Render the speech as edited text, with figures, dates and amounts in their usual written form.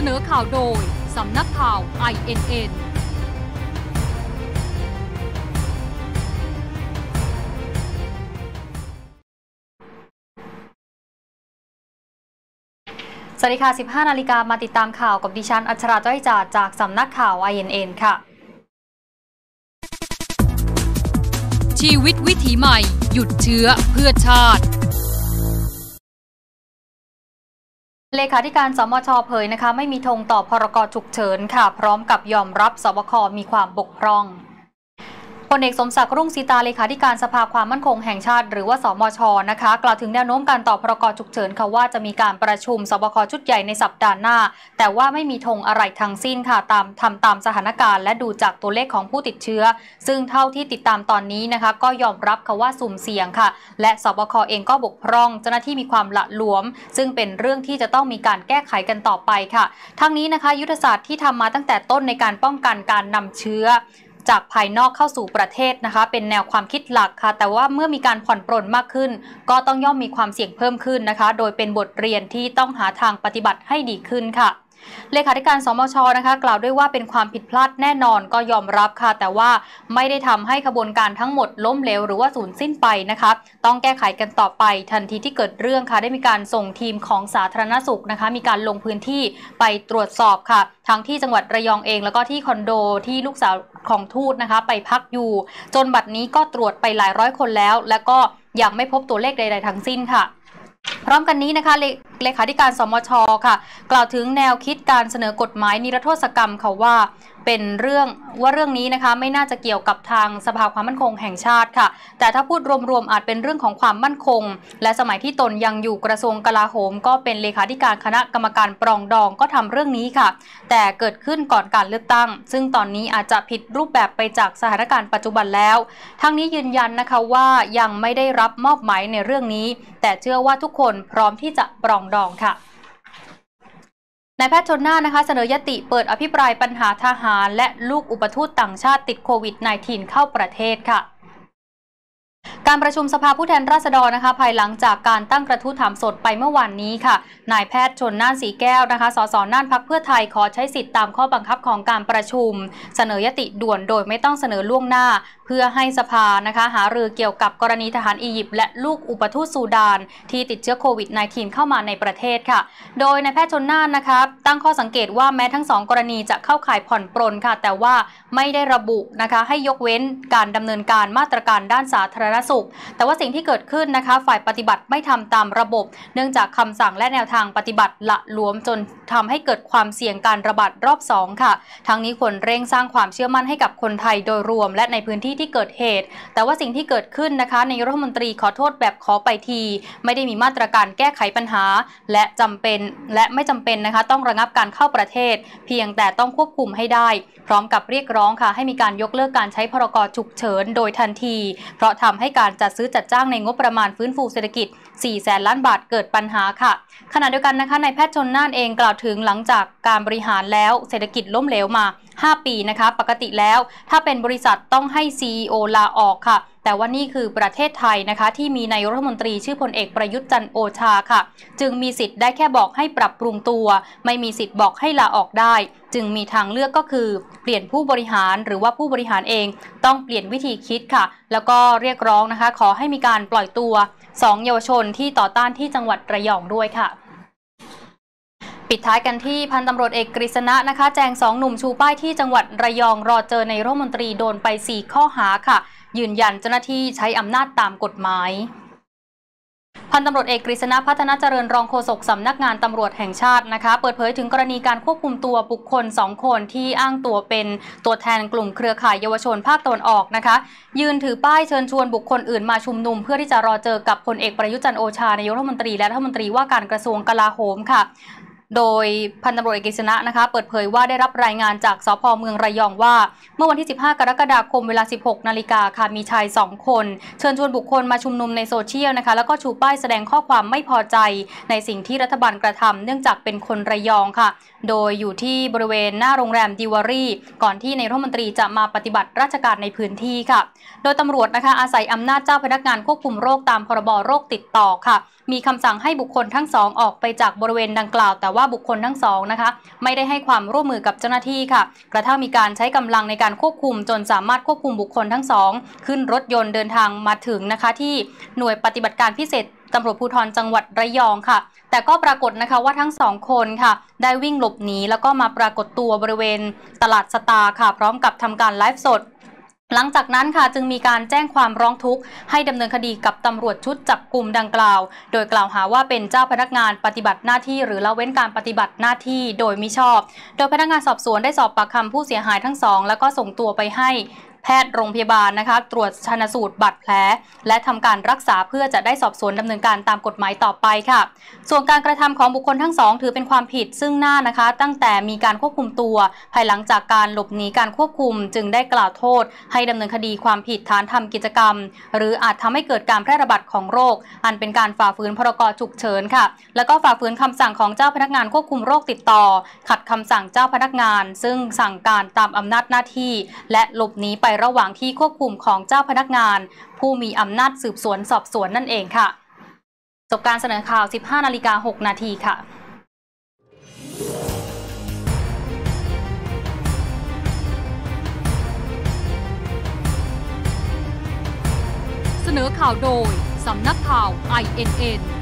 นอข่าวโดยสำนักข่าว INN สวัสดีค่ะ 15 นาฬิกามาติดตามข่าวกับดิฉันอัชราจ้อยจ่าจากสำนักข่าว INN ค่ะชีวิตวิถีใหม่หยุดเชื้อเพื่อชาติเลขาธิการสมช.เผยนะคะไม่มีธงต่อพรก.ฉุกเฉินค่ะพร้อมกับยอมรับสบค.มีความบกพร่องพลเอกสมศักดิ์รุ่งสีตาเลขาธิการสภาความมั่นคงแห่งชาติหรือว่าสมช.นะคะกล่าวถึงแนวโน้มการต่อพรก.ฉุกเฉินค่ะว่าจะมีการประชุมสบค.ชุดใหญ่ในสัปดาห์หน้าแต่ว่าไม่มีธงอะไรทั้งสิ้นค่ะตามสถานการณ์และดูจากตัวเลขของผู้ติดเชื้อซึ่งเท่าที่ติดตามตอนนี้นะคะก็ยอมรับค่ะว่าสุ่มเสี่ยงค่ะและสบค.เองก็บกพร่องเจ้าหน้าที่มีความหละหลวมซึ่งเป็นเรื่องที่จะต้องมีการแก้ไขกันต่อไปค่ะทั้งนี้นะคะยุทธศาสตร์ที่ทำมาตั้งแต่ต้นในการป้องกันการนำเชื้อจากภายนอกเข้าสู่ประเทศนะคะเป็นแนวความคิดหลักค่ะแต่ว่าเมื่อมีการผ่อนปรนมากขึ้นก็ต้องย่อมมีความเสี่ยงเพิ่มขึ้นนะคะโดยเป็นบทเรียนที่ต้องหาทางปฏิบัติให้ดีขึ้นค่ะเลขาธิการสมช.นะคะกล่าวด้วยว่าเป็นความผิดพลาดแน่นอนก็ยอมรับค่ะแต่ว่าไม่ได้ทำให้ขบวนการทั้งหมดล้มเหลวหรือว่าสูญสิ้นไปนะคะต้องแก้ไขกันต่อไปทันทีที่เกิดเรื่องค่ะได้มีการส่งทีมของสาธารณสุขนะคะมีการลงพื้นที่ไปตรวจสอบค่ะทั้งที่จังหวัดระยองเองแล้วก็ที่คอนโดที่ลูกสาวของทูตนะคะไปพักอยู่จนบัดนี้ก็ตรวจไปหลายร้อยคนแล้วและก็ยังไม่พบตัวเลขใดๆทั้งสิ้นค่ะพร้อมกันนี้นะคะเลขาธิการสมช.ค่ะกล่าวถึงแนวคิดการเสนอกฎหมายนิรโทษกรรมค่ะว่าเป็นเรื่องนี้นะคะไม่น่าจะเกี่ยวกับทางสภาความมั่นคงแห่งชาติค่ะแต่ถ้าพูดรวมๆอาจเป็นเรื่องของความมั่นคงและสมัยที่ตนยังอยู่กระทรวงกลาโหมก็เป็นเลขาธิการคณะกรรมการปรองดองก็ทำเรื่องนี้ค่ะแต่เกิดขึ้นก่อนการเลือกตั้งซึ่งตอนนี้อาจจะผิดรูปแบบไปจากสถานการณ์ปัจจุบันแล้วทั้งนี้ยืนยันนะคะว่ายังไม่ได้รับมอบหมายในเรื่องนี้แต่เชื่อว่าทุกคนพร้อมที่จะปรองดองค่ะนายแพทย์ชลน่านนะคะเสนอยติเปิดอภิปรายปัญหาทหารและลูกอุปทูตต่างชาติติดโควิด -19 เข้าประเทศค่ะการประชุมสภาผู้แทนราษฎรนะคะภายหลังจากการตั้งกระทู้ถามสดไปเมื่อวานนี้ค่ะนายแพทย์ชลน่านสีแก้วนะคะสสน่านพรรคเพื่อไทยขอใช้สิทธิตามข้อบังคับของการประชุมเสนอยติด่วนโดยไม่ต้องเสนอล่วงหน้าเพื่อให้สภานะคะหารือเกี่ยวกับกรณีทหารอียิปต์และลูกอุปทูตซูดานที่ติดเชื้อโควิด -19 เข้ามาในประเทศค่ะโดยนายแพทย์ชลน่านนะคะตั้งข้อสังเกตว่าแม้ทั้ง2กรณีจะเข้าข่ายผ่อนปรนค่ะแต่ว่าไม่ได้ระบุนะคะให้ยกเว้นการดำเนินการมาตรการด้านสาธารณสุขแต่ว่าสิ่งที่เกิดขึ้นนะคะฝ่ายปฏิบัติไม่ทำตามระบบเนื่องจากคำสั่งและแนวทางปฏิบัติละหลวมจนทำให้เกิดความเสี่ยงการระบาดรอบ2ค่ะทั้งนี้ควรเร่งสร้างความเชื่อมั่นให้กับคนไทยโดยรวมและในพื้นที่ที่เกิดเหตุแต่ว่าสิ่งที่เกิดขึ้นนะคะนายกรัฐมนตรีขอโทษแบบขอไปทีไม่ได้มีมาตรการแก้ไขปัญหาและจำเป็นและไม่จำเป็นนะคะต้องระงับการเข้าประเทศเพียงแต่ต้องควบคุมให้ได้พร้อมกับเรียกร้องค่ะให้มีการยกเลิกการใช้พรก.ฉุกเฉินโดยทันทีเพราะทำให้การจัดซื้อจัดจ้างในงบประมาณฟื้นฟูเศรษฐกิจ 400,000 ล้านบาทเกิดปัญหาค่ะขณะเดียวกันนะคะนายแพทย์ชลน่านเองกล่าวถึงหลังจากการบริหารแล้วเศรษฐกิจล้มเหลวมา5 ปีนะคะปกติแล้วถ้าเป็นบริษัทต้องให้ CEO ลาออกค่ะแต่ว่านี่คือประเทศไทยนะคะที่มีนายกรัฐมนตรีชื่อพลเอกประยุทธ์จันทร์โอชาค่ะจึงมีสิทธิ์ได้แค่บอกให้ปรับปรุงตัวไม่มีสิทธิ์บอกให้ลาออกได้จึงมีทางเลือกก็คือเปลี่ยนผู้บริหารหรือว่าผู้บริหารเองต้องเปลี่ยนวิธีคิดค่ะแล้วก็เรียกร้องนะคะขอให้มีการปล่อยตัว2 เยาวชนที่ต่อต้านที่จังหวัดระยองด้วยค่ะปิดท้ายกันที่พันตำรวจเอกกฤษณะนะคะแจง2 หนุ่มชูป้ายที่จังหวัดระยองรอเจอในรัฐมนตรีโดนไป4 ข้อหาค่ะยืนยันเจ้าหน้าที่ใช้อำนาจตามกฎหมายพันตำรวจเอกกฤษณะพัฒนาเจริญรองโฆษกสำนักงานตำรวจแห่งชาตินะคะเปิดเผยถึงกรณีการควบคุมตัวบุคคล2 คนที่อ้างตัวเป็นตัวแทนกลุ่มเครือข่ายเยาวชนภาคตะวันออกนะคะยืนถือป้ายเชิญชวนบุคคลอื่นมาชุมนุมเพื่อที่จะรอเจอกับพลเอกประยุทธ์จันทร์โอชานายกรัฐมนตรีและรัฐมนตรีว่าการกระทรวงกลาโหมค่ะโดยพันตำรวจเอกกฤษณะนะคะเปิดเผยว่าได้รับรายงานจากสภ.เมืองระยองว่าเมื่อวันที่15 กรกฎาคมเวลา 16 นาฬิกาค่ะมีชาย2 คนเชิญชวนบุคคลมาชุมนุมในโซเชียลนะคะแล้วก็ชูป้ายแสดงข้อความไม่พอใจในสิ่งที่รัฐบาลกระทำเนื่องจากเป็นคนระยองค่ะโดยอยู่ที่บริเวณหน้าโรงแรมดิวารีก่อนที่นายรัฐมนตรีจะมาปฏิบัติราชการในพื้นที่ค่ะโดยตำรวจนะคะอาศัยอำนาจเจ้าพนักงานควบคุมโรคตามพรบโรคติดต่อค่ะมีคำสั่งให้บุคคลทั้ง2ออกไปจากบริเวณดังกล่าวแต่ว่าว่าบุคคลทั้งสองนะคะไม่ได้ให้ความร่วมมือกับเจ้าหน้าที่ค่ะกระทั่งมีการใช้กำลังในการควบคุมจนสามารถควบคุมบุคคลทั้งสองขึ้นรถยนต์เดินทางมาถึงนะคะที่หน่วยปฏิบัติการพิเศษตำรวจภูธรจังหวัดระยองค่ะแต่ก็ปรากฏนะคะว่าทั้งสองคนค่ะได้วิ่งหลบหนีแล้วก็มาปรากฏตัวบริเวณตลาดสตาร์ค่ะพร้อมกับทำการไลฟ์สดหลังจากนั้นค่ะจึงมีการแจ้งความร้องทุกข์ให้ดำเนินคดีกับตำรวจชุดจับกุมดังกล่าวโดยกล่าวหาว่าเป็นเจ้าพนักงานปฏิบัติหน้าที่หรือละเว้นการปฏิบัติหน้าที่โดยมิชอบโดยพนักงานสอบสวนได้สอบปากคำผู้เสียหายทั้งสองแล้วก็ส่งตัวไปให้แพทย์โรงพยาบาลนะคะตรวจชันสูตรบาดแผลและทำการรักษาเพื่อจะได้สอบสวนดำเนินการตามกฎหมายต่อไปค่ะส่วนการกระทำของบุคคลทั้งสองถือเป็นความผิดซึ่งหน้านะคะตั้งแต่มีการควบคุมตัวภายหลังจากการหลบหนีการควบคุมจึงได้กล่าวโทษให้ดำเนินคดีความผิดฐานทำกิจกรรมหรืออาจทำให้เกิดการแพร่ระบาดของโรคอันเป็นการฝ่าฝืนพรกฉุกเฉินค่ะแล้วก็ฝ่าฝืนคำสั่งของเจ้าพนักงานควบคุมโรคติดต่อขัดคำสั่งเจ้าพนักงานซึ่งสั่งการตามอำนาจหน้าที่และหลบหนีไประหว่างที่ควบคุมของเจ้าพนักงานผู้มีอำนาจสืบสวนสอบสวนนั่นเองค่ะจบการเสนอข่าว 15:06 นาทีค่ะเสนอข่าวโดยสำนักข่าว INN